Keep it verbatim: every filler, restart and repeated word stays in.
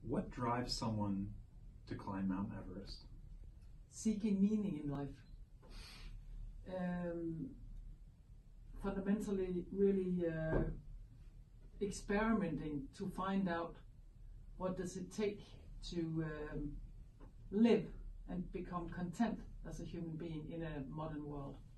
What drives someone to climb Mount Everest? Seeking meaning in life. Um, fundamentally, really uh, experimenting to find out what does it take to um, live and become content as a human being in a modern world.